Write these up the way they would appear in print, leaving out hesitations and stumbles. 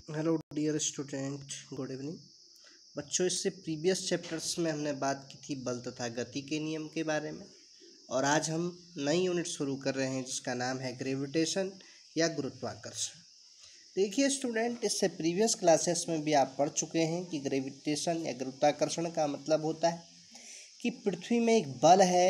Hello dear student, good evening बच्चों। इससे previous chapters में हमने बात की थी बल तथा गति के नियम के बारे में, और आज हम नई यूनिट शुरू कर रहे हैं जिसका नाम है ग्रेविटेशन या गुरुत्वाकर्षण। देखिए स्टूडेंट, इससे प्रीवियस क्लासेस में भी आप पढ़ चुके हैं कि ग्रेविटेशन या गुरुत्वाकर्षण का मतलब होता है कि पृथ्वी में एक बल है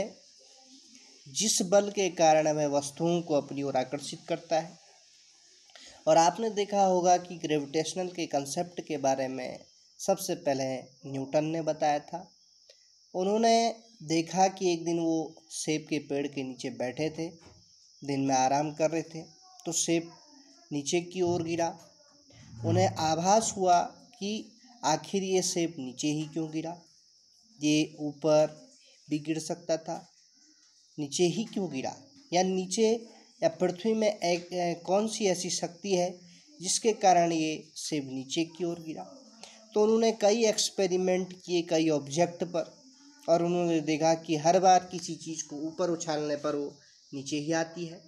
जिस बल के कारण वह वस्तुओं को अपनी ओर आकर्षित करता है। और आपने देखा होगा कि ग्रेविटेशनल के कंसेप्ट के बारे में सबसे पहले न्यूटन ने बताया था। उन्होंने देखा कि एक दिन वो सेब के पेड़ के नीचे बैठे थे, दिन में आराम कर रहे थे, तो सेब नीचे की ओर गिरा। उन्हें आभास हुआ कि आखिर ये सेब नीचे ही क्यों गिरा, ये ऊपर भी गिर सकता था, नीचे ही क्यों गिरा, या नीचे या पृथ्वी में एक कौन सी ऐसी शक्ति है जिसके कारण ये सेब नीचे की ओर गिरा। तो उन्होंने कई एक्सपेरिमेंट किए कई ऑब्जेक्ट पर, और उन्होंने देखा कि हर बार किसी चीज़ को ऊपर उछालने पर वो नीचे ही आती है।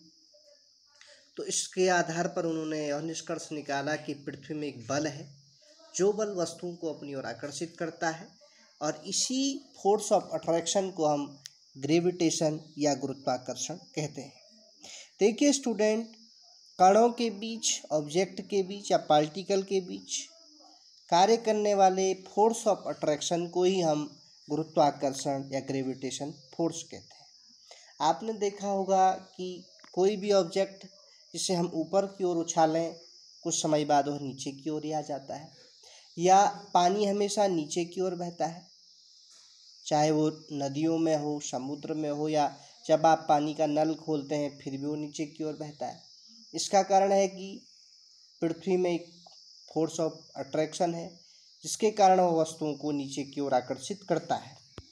तो इसके आधार पर उन्होंने यह निष्कर्ष निकाला कि पृथ्वी में एक बल है जो बल वस्तुओं को अपनी ओर आकर्षित करता है, और इसी फोर्स ऑफ अट्रैक्शन को हम ग्रेविटेशन या गुरुत्वाकर्षण कहते हैं। देखिए स्टूडेंट, कणों के बीच, ऑब्जेक्ट के बीच या पार्टिकल के बीच कार्य करने वाले फोर्स ऑफ अट्रैक्शन को ही हम गुरुत्वाकर्षण या ग्रेविटेशन फोर्स कहते हैं। आपने देखा होगा कि कोई भी ऑब्जेक्ट जिसे हम ऊपर की ओर उछालें, कुछ समय बाद वह नीचे की ओर ही आ जाता है, या पानी हमेशा नीचे की ओर बहता है, चाहे वो नदियों में हो, समुद्र में हो, या जब आप पानी का नल खोलते हैं फिर भी वो नीचे की ओर बहता है। इसका कारण है कि पृथ्वी में एक फोर्स ऑफ अट्रैक्शन है जिसके कारण वो वस्तुओं को नीचे की ओर आकर्षित करता है,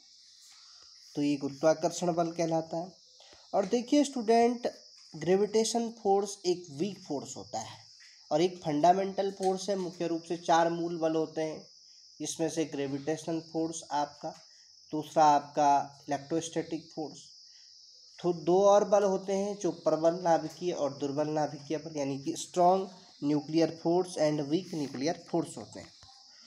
तो ये गुरुत्वाकर्षण बल कहलाता है। और देखिए स्टूडेंट, ग्रेविटेशन फोर्स एक वीक फोर्स होता है और एक फंडामेंटल फोर्स है। मुख्य रूप से 4 मूल बल होते हैं, जिसमें से ग्रेविटेशनल फोर्स आपका, दूसरा आपका इलेक्ट्रोस्टैटिक फोर्स, तो 2 और बल होते हैं जो प्रबल नाभिकीय और दुर्बल नाभिकीय बल, यानी कि strong nuclear force and weak nuclear force होते हैं।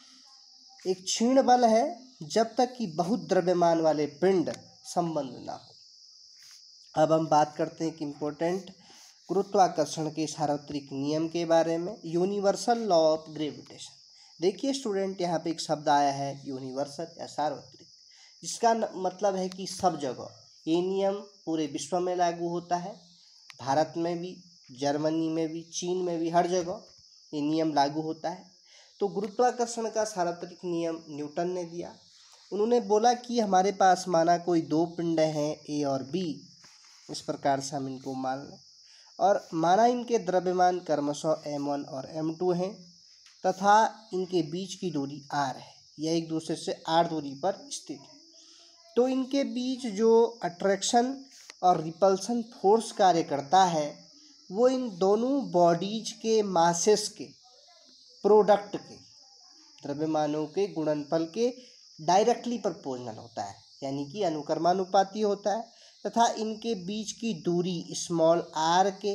एक क्षीण बल है जब तक कि बहुत द्रव्यमान वाले पिंड संबंध ना हो। अब हम बात करते हैं कि इम्पोर्टेंट गुरुत्वाकर्षण के सार्वत्रिक नियम के बारे में, यूनिवर्सल लॉ ऑफ ग्रेविटेशन। देखिए स्टूडेंट, यहाँ पे एक शब्द आया है यूनिवर्सल या सार्वत्रिक, जिसका मतलब है कि सब जगह ये नियम पूरे विश्व में लागू होता है। भारत में भी, जर्मनी में भी, चीन में भी, हर जगह ये नियम लागू होता है। तो गुरुत्वाकर्षण का सार्वत्रिक नियम न्यूटन ने दिया। उन्होंने बोला कि हमारे पास माना कोई 2 पिंड हैं, ए और बी, इस प्रकार से हम इनको मान लें, और माना इनके द्रव्यमान क्रमशः m1 और m2 हैं तथा इनके बीच की दूरी r है, यह एक दूसरे से r दूरी पर स्थित है। तो इनके बीच जो अट्रैक्शन और रिपल्सन फोर्स कार्य करता है वो इन दोनों बॉडीज के मासेस के प्रोडक्ट के द्रव्यमानों के गुणनफल के डायरेक्टली प्रोपोर्शनल होता है, यानी कि अनुक्रमानुपाती होता है, तथा इनके बीच की दूरी स्मॉल r के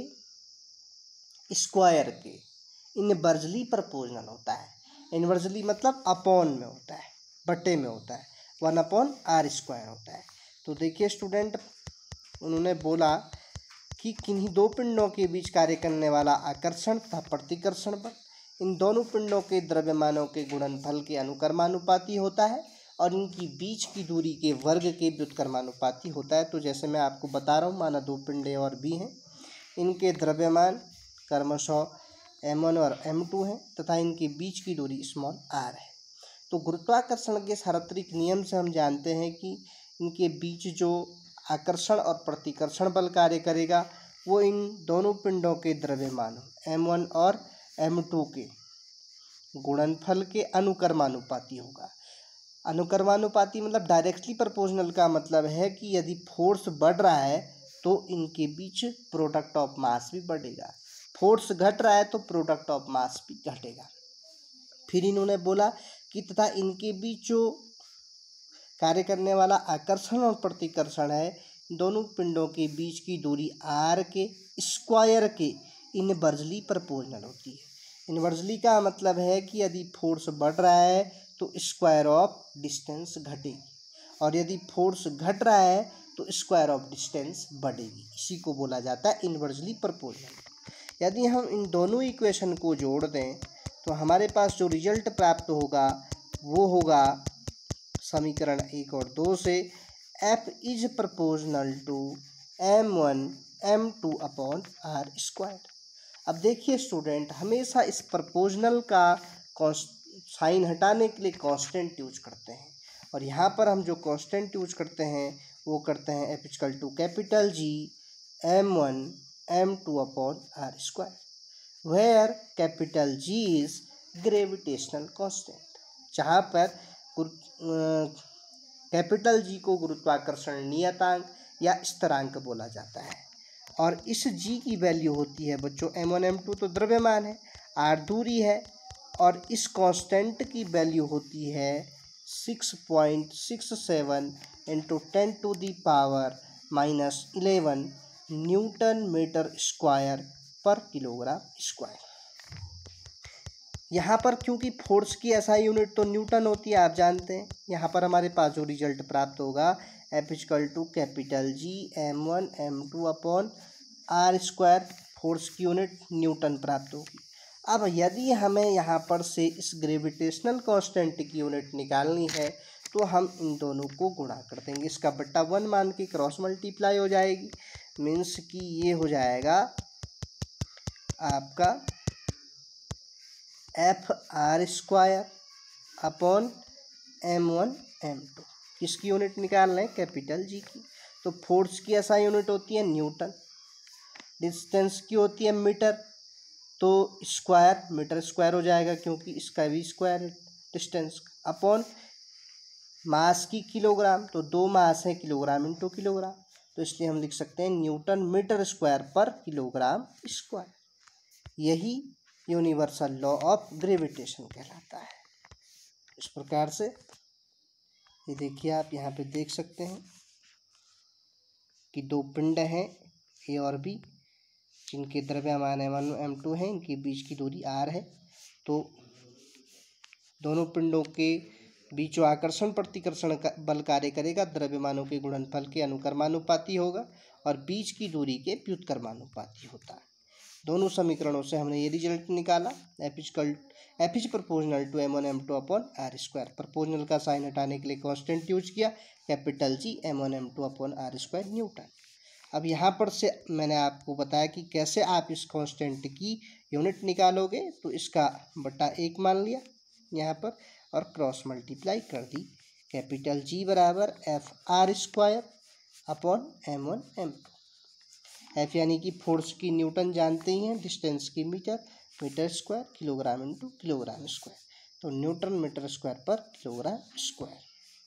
स्क्वायर के इनवर्सली प्रोपोर्शनल होता है। इनवर्सली मतलब अपॉन में होता है, बटे में होता है, 1/r² होता है। तो देखिए स्टूडेंट, उन्होंने बोला कि किन्हीं 2 पिंडों के बीच कार्य करने वाला आकर्षण तथा प्रतिकर्षण बल इन दोनों पिंडों के द्रव्यमानों के गुणनफल के अनुक्रमानुपाती होता है, और इनकी बीच की दूरी के वर्ग के व्युत्क्रमानुपाती होता है। तो जैसे मैं आपको बता रहा हूँ, माना 2 पिंड ए और बी हैं, इनके द्रव्यमान क्रमशः m1 और m2 हैं तथा इनके बीच की दूरी स्मॉल r है। तो गुरुत्वाकर्षण के सार्वत्रिक नियम से हम जानते हैं कि इनके बीच जो आकर्षण और प्रतिकर्षण बल कार्य करेगा वो इन दोनों पिंडों के द्रव्यमान m1 और m2 के गुणनफल के अनुक्रमानुपाती होगा। अनुक्रमानुपाती मतलब डायरेक्टली प्रोपोर्शनल का मतलब है कि यदि फोर्स बढ़ रहा है तो इनके बीच प्रोडक्ट ऑफ मास भी बढ़ेगा, फोर्स घट रहा है तो प्रोडक्ट ऑफ मास भी घटेगा। फिर इन्होंने बोला कि तथा इनके बीच जो कार्य करने वाला आकर्षण और प्रतिकर्षण है, दोनों पिंडों के बीच की दूरी r के स्क्वायर के इनवर्सली प्रोपोर्शनल होती है। इन्वर्सली का मतलब है कि यदि फोर्स बढ़ रहा है तो स्क्वायर ऑफ डिस्टेंस घटेगी, और यदि फोर्स घट रहा है तो स्क्वायर ऑफ डिस्टेंस बढ़ेगी। इसी को बोला जाता है इन्वर्सली प्रोपोर्शनल। यदि हम इन दोनों इक्वेशन को जोड़ दें तो हमारे पास जो रिजल्ट प्राप्त होगा वो होगा समीकरण 1 और 2 से F is proportional to m1 m2 upon R square. अब देखिए स्टूडेंट, हमेशा इस प्रोपोर्शनल का साइन हटाने के लिए कांस्टेंट यूज करते हैं, और यहाँ पर हम जो कांस्टेंट यूज करते हैं वो करते हैं F equal to capital G m1 m2 upon R square, where capital G is gravitational constant, जहाँ पर कैपिटल G को गुरुत्वाकर्षण नियतांक या स्थिरांक बोला जाता है, और इस G की वैल्यू होती है बच्चों m1 m2 तो द्रव्यमान है, r दूरी है, और इस कांस्टेंट की वैल्यू होती है 6.67 इंटू 10⁻⁻11 न्यूटन मीटर स्क्वायर पर किलोग्राम स्क्वायर। यहाँ पर क्योंकि फोर्स की SI यूनिट तो न्यूटन होती है, आप जानते हैं, यहाँ पर हमारे पास जो रिजल्ट प्राप्त होगा F equal to capital G m1 m2 upon R square, force की यूनिट न्यूटन प्राप्त होगी। अब यदि हमें यहाँ पर से इस ग्रेविटेशनल कांस्टेंट की यूनिट निकालनी है तो हम इन दोनों को गुणा कर देंगे, इसका बट्टा 1 मान के क्रॉस मल्टीप्लाई हो जाएगी, मीन्स कि ये हो जाएगा आपका F R square upon m1 m2। किसकी यूनिट निकाल रहे हैं? कैपिटल G की। तो फोर्स की SI यूनिट होती है न्यूटन, डिस्टेंस की होती है मीटर, तो स्क्वायर मीटर स्क्वायर हो जाएगा क्योंकि इसका भी स्क्वायर है डिस्टेंस, अपॉन मास की किलोग्राम, तो 2 मास है किलोग्राम इंटू किलोग्राम, तो इसलिए हम लिख सकते हैं न्यूटन मीटर स्क्वायर पर किलोग्राम स्क्वायर। यही यूनिवर्सल लॉ ऑफ ग्रेविटेशन कहलाता है। इस प्रकार से ये देखिए, आप यहाँ पे देख सकते हैं कि 2 पिंड हैं ए और बी, जिनके द्रव्यमान m1 m2 है, इनके बीच की दूरी r है, तो दोनों पिंडों के बीच जो आकर्षण प्रतिकर्षण का बल कार्य करेगा द्रव्यमानों के गुणनफल के अनुकर्मानुपाती होगा और बीच की दूरी के व्युत्क्रमानुपाती होता है। दोनों समीकरणों से हमने ये रिजल्ट निकाला, F is proportional to m1 m2 upon R square. Proportional का साइन हटाने के लिए कांस्टेंट यूज किया, capital G m1 m2 upon R square newton. अब यहाँ पर से मैंने आपको बताया कि कैसे आप इस कांस्टेंट की यूनिट निकालोगे, तो इसका बटा 1 मान लिया यहाँ पर और क्रॉस मल्टीप्लाई कर दी, कैपिटल G बराबर F R square upon m1 m2। F यानी कि फोर्स की न्यूटन जानते ही हैं, डिस्टेंस की metre, metre square, kilogram into kilogram square, तो न्यूटन मीटर स्क्वायर पर किलोग्राम स्क्वायर।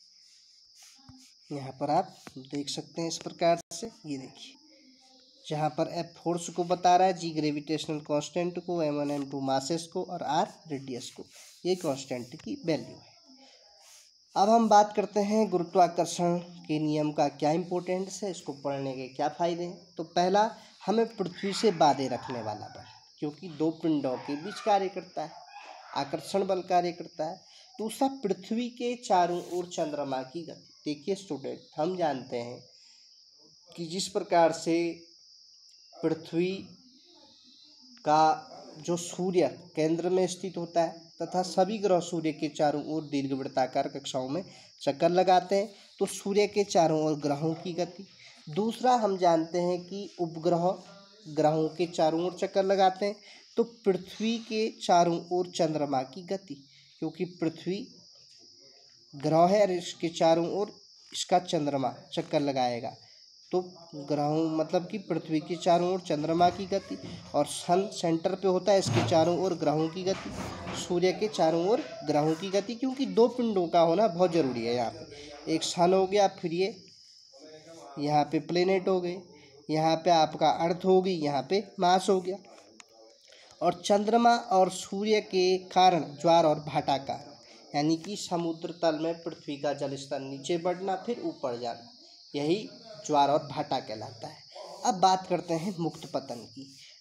यहाँ पर आप देख सकते हैं इस प्रकार से, ये देखिए जहाँ पर एफ फोर्स को बता रहा है, जी ग्रेविटेशनल कांस्टेंट को, m1 m2 मासेस को और r रेडियस को, ये कांस्टेंट की वैल्यू है। अब हम बात करते हैं गुरुत्वाकर्षण के नियम का क्या इम्पोर्टेंस है, इसको पढ़ने के क्या फ़ायदे हैं। तो पहला, हमें पृथ्वी से बांधे रखने वाला बल, क्योंकि 2 पिंडों के बीच कार्य करता है, आकर्षण बल कार्य करता है। दूसरा, पृथ्वी के चारों ओर चंद्रमा की गति। देखिए स्टूडेंट, हम जानते हैं कि जिस प्रकार से पृथ्वी का जो सूर्य केंद्र में स्थित होता है तथा सभी ग्रह सूर्य के चारों ओर दीर्घवृत्ताकार कक्षाओं में चक्कर लगाते हैं, तो सूर्य के चारों ओर ग्रहों की गति। दूसरा, हम जानते हैं कि उपग्रह ग्रहों के चारों ओर चक्कर लगाते हैं, तो पृथ्वी के चारों ओर चंद्रमा की गति, क्योंकि पृथ्वी ग्रह है और इसके चारों ओर इसका चंद्रमा चक्कर लगाएगा, तो ग्रहों मतलब कि पृथ्वी के चारों ओर चंद्रमा की गति, और सन सेंटर पे होता है, इसके चारों ओर ग्रहों की गति, सूर्य के चारों ओर ग्रहों की गति, क्योंकि 2 पिंडों का होना बहुत ज़रूरी है। यहाँ पे एक सन हो गया, फिर ये यहाँ पे प्लेनेट हो गए, यहाँ पे आपका अर्थ हो गई, यहाँ पे मार्स हो गया, और चंद्रमा और सूर्य के कारण ज्वार और भाटा का, यानी कि समुद्र तल में पृथ्वी का जल स्तर नीचे बढ़ना फिर ऊपर जाना, यही ज्वार और भाटा कहलाता है। अब बात करते हैं मुक्त पतन की।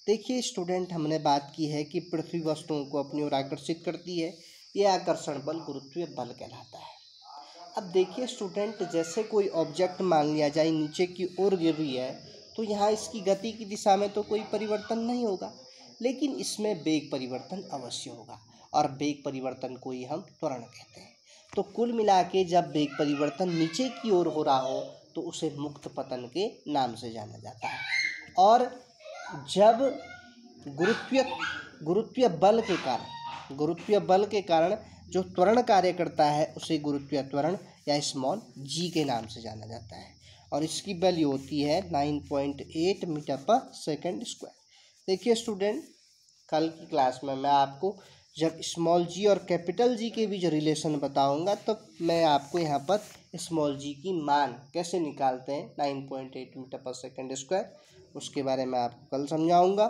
देखिए स्टूडेंट, हमने बात की है कि पृथ्वी वस्तुओं को अपनी ओर आकर्षित करती है। यह आकर्षण बल गुरुत्वीय बल कहलाता है। अब देखिए स्टूडेंट, जैसे कोई ऑब्जेक्ट मान लिया जाए नीचे की ओर गिर रही है, तो यहाँ इसकी गति की दिशा में तो कोई परिवर्तन नहीं होगा, लेकिन इसमें वेग परिवर्तन अवश्य होगा, और वेग परिवर्तन को ही हम त्वरण कहते हैं। तो कुल मिला के जब वेग परिवर्तन नीचे की ओर हो रहा हो तो उसे मुक्त पतन के नाम से जाना जाता है। और जब गुरुत्वीय बल के कारण जो त्वरण कार्य करता है उसे गुरुत्वीय त्वरण या स्मॉल जी के नाम से जाना जाता है, और इसकी वैल्यू होती है 9.8 मीटर पर सेकंड स्क्वायर। देखिए स्टूडेंट, कल की क्लास में मैं आपको जब स्मॉल जी और कैपिटल जी के बीच रिलेशन बताऊंगा तो मैं आपको यहाँ पर स्मॉल जी की मान कैसे निकालते हैं 9.8 मीटर पर सेकंड स्क्वायर, उसके बारे में आपको कल समझाऊंगा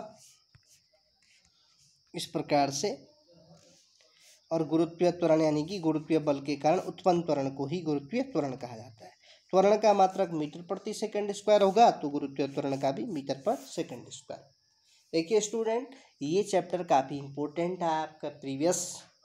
इस प्रकार से। और गुरुत्वीय त्वरण यानी कि गुरुत्वीय बल के कारण उत्पन्न त्वरण को ही गुरुत्वीय त्वरण कहा जाता है। त्वरण का मात्रक मीटर प्रति सेकंड स्क्वायर होगा तो गुरुत्वीय त्वरण का भी मीटर पर सेकंड स्क्वायर। देखिए स्टूडेंट, ये चैप्टर काफ़ी इम्पोर्टेंट है आपका प्रीवियस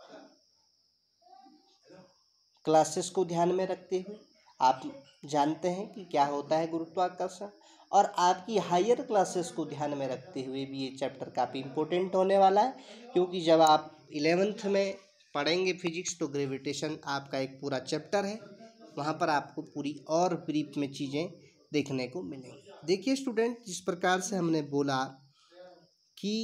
क्लासेस को ध्यान में रखते हुए। आप जानते हैं कि क्या होता है गुरुत्वाकर्षण, और आपकी हायर क्लासेस को ध्यान में रखते हुए भी ये चैप्टर काफ़ी इम्पोर्टेंट होने वाला है, क्योंकि जब आप 11th में पढ़ेंगे फिजिक्स तो ग्रेविटेशन आपका एक पूरा चैप्टर है, वहाँ पर आपको पूरी और ब्रीफ में चीज़ें देखने को मिलेंगी। देखिए स्टूडेंट, जिस प्रकार से हमने बोला कि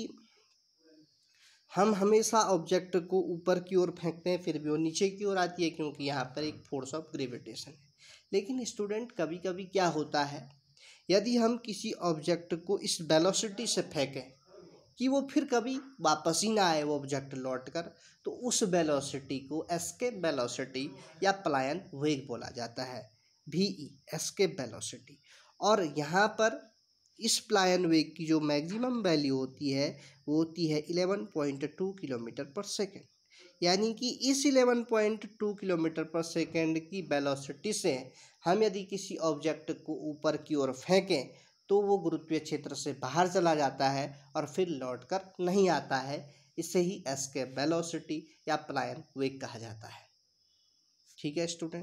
हम हमेशा ऑब्जेक्ट को ऊपर की ओर फेंकते हैं फिर भी वो नीचे की ओर आती है, क्योंकि यहाँ पर एक फोर्स ऑफ ग्रेविटेशन है। लेकिन स्टूडेंट, कभी कभी क्या होता है, यदि हम किसी ऑब्जेक्ट को इस वेलोसिटी से फेंकें कि वो फिर कभी वापस ही ना आए वो ऑब्जेक्ट लौट कर, तो उस वेलोसिटी को एस्केप वेलोसिटी या पलायन वेग बोला जाता है, VE एस्केप वेलोसिटी। और यहाँ पर इस पलायन वेग की जो मैक्सिमम वैल्यू होती है वो होती है 11.2 किलोमीटर पर सेकेंड, यानी कि इस 11.2 किलोमीटर पर सेकेंड की वेलोसिटी से हम यदि किसी ऑब्जेक्ट को ऊपर की ओर फेंकें तो वो गुरुत्वीय क्षेत्र से बाहर चला जाता है और फिर लौटकर नहीं आता है। इसे ही एस्केप वेलोसिटी या पलायन वेग कहा जाता है। ठीक है स्टूडेंट,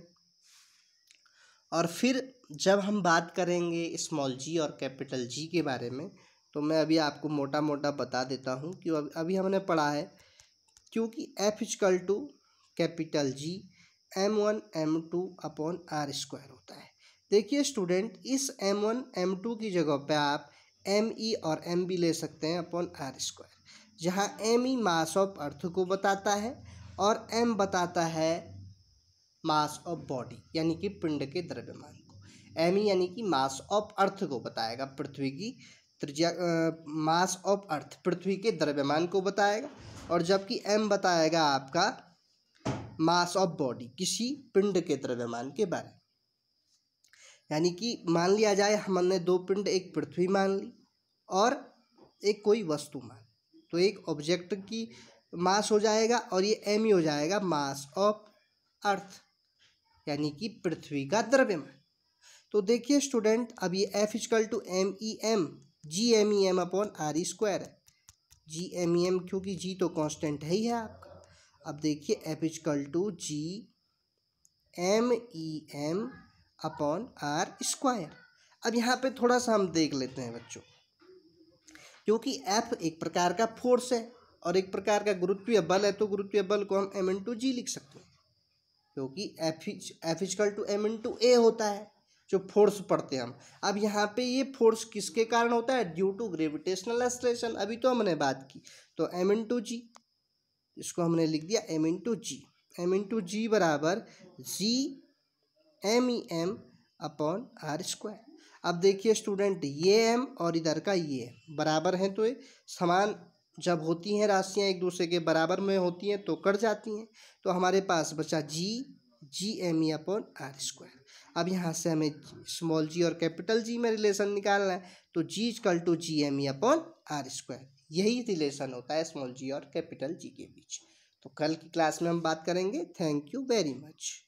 और फिर जब हम बात करेंगे स्मॉल जी और कैपिटल जी के बारे में, तो मैं अभी आपको मोटा मोटा बता देता हूँ कि अभी हमने पढ़ा है, क्योंकि F equal to capital G m1 m2 upon r square होता है। देखिए स्टूडेंट, इस m1 m2 की जगह पे आप me और m भी ले सकते हैं अपॉन r स्क्वायर, जहाँ me मास ऑफ अर्थ को बताता है और m बताता है मास ऑफ बॉडी यानी कि पिंड के द्रव्यमान को। me यानी कि मास ऑफ अर्थ को बताएगा, पृथ्वी की त्रिज्या मास ऑफ अर्थ पृथ्वी के द्रव्यमान को बताएगा, और जबकि m बताएगा आपका मास ऑफ बॉडी किसी पिंड के द्रव्यमान के बारे में। यानी कि मान लिया जाए हमने दो पिंड, एक पृथ्वी मान ली और एक कोई वस्तु मान, तो एक ऑब्जेक्ट की मास हो जाएगा और ये m ही हो जाएगा मास ऑफ अर्थ यानी कि पृथ्वी का द्रव्यमान। तो देखिए स्टूडेंट, अब ये F equal to MEM GMEM अपॉन R स्क्वायर है। GMEM क्योंकि G तो कांस्टेंट है ही है आपका। अब देखिए F इक्वल टू GMEM अपॉन R स्क्वायर। अब यहाँ पे थोड़ा सा हम देख लेते हैं बच्चों, क्योंकि F एक प्रकार का फोर्स है और एक प्रकार का गुरुत्वीय बल है, तो गुरुत्वीय बल को हम M इंटू जी लिख सकते हैं, क्योंकि F equal to M into A होता है जो फोर्स पढ़ते हैं हम। अब यहाँ पे ये फोर्स किसके कारण होता है? ड्यू टू ग्रेविटेशनल एक्सलेशन, अभी तो हमने बात की। तो M इंटू जी, इसको हमने लिख दिया M into G. M into G बराबर GMEM अपॉन R स्क्वायर। अब देखिए स्टूडेंट, ये m और इधर का ये बराबर हैं, तो ये समान जब होती हैं राशियाँ एक दूसरे के बराबर में होती हैं तो कट जाती हैं, तो हमारे पास बचा GME अपॉन R स्क्वायर। अब यहाँ से हमें स्मॉल जी और कैपिटल जी में रिलेशन निकालना है, तो G इक्वल टू GME अपॉन R स्क्वायर, यही रिलेशन होता है स्मॉल जी और कैपिटल जी के बीच। तो कल की क्लास में हम बात करेंगे। Thank you very much.